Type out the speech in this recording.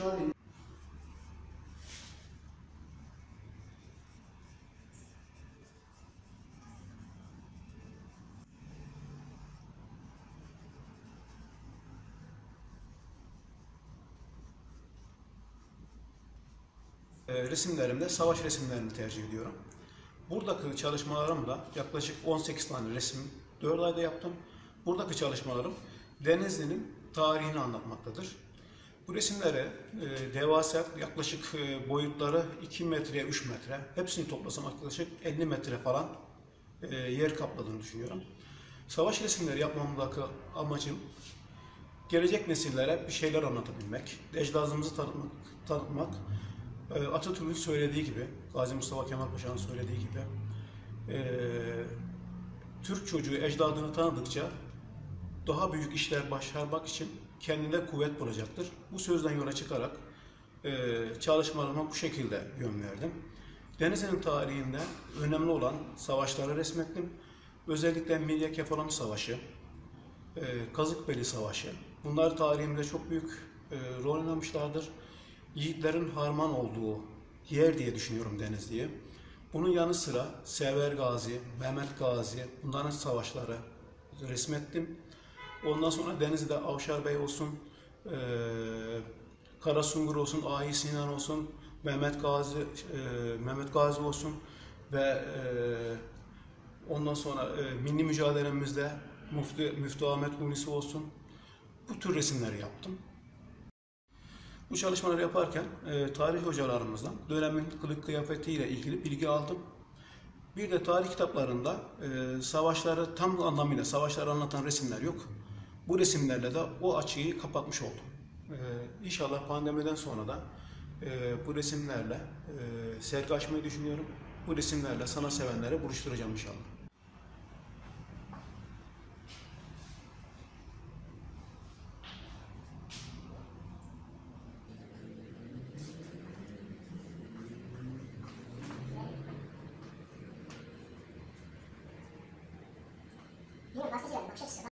aşağı in. Resimlerimde savaş resimlerini tercih ediyorum. Buradaki çalışmalarımla yaklaşık 18 tane resim 4 ayda yaptım. Buradaki çalışmalarım Denizli'nin tarihini anlatmaktadır. Bu resimlere devasa yaklaşık boyutları 2 metreye 3 metre. Hepsini toplasam yaklaşık 50 metre falan yer kapladığını düşünüyorum. Savaş resimleri yapmamdaki amacım gelecek nesillere bir şeyler anlatabilmek, ecdadımızı tanıtmak, Atatürk'ün söylediği gibi, Gazi Mustafa Kemal Paşa'nın söylediği gibi, Türk çocuğu ecdadını tanıdıkça daha büyük işler başarmak için kendine kuvvet bulacaktır. Bu sözden yola çıkarak çalışmalarıma bu şekilde yön verdim. Denizli'nin tarihinde önemli olan savaşları resmettim. Özellikle Midyat-Kefalon Savaşı, Kazıkbeli Savaşı. Bunlar tarihimde çok büyük rol oynamışlardır. Yiğitlerin harman olduğu yer diye düşünüyorum Denizli'yi. Bunun yanı sıra Sever Gazi, Mehmet Gazi, bunların savaşları resmettim. Ondan sonra Denizli'de Avşar Bey olsun, Karasungur olsun, Ahi Sinan olsun, Mehmet Gazi olsun ve ondan sonra milli mücadelemizde Müftü Ahmet Hulusi olsun. Bu tür resimleri yaptım. Bu çalışmaları yaparken tarih hocalarımızdan dönemin kılık kıyafetiyle ilgili bilgi aldım. Bir de tarih kitaplarında savaşları tam anlamıyla savaşları anlatan resimler yok. Bu resimlerle de o açığı kapatmış oldum. İnşallah pandemiden sonra da bu resimlerle sergi açmayı düşünüyorum. Bu resimlerle sanat sevenlere buluşturacağım inşallah.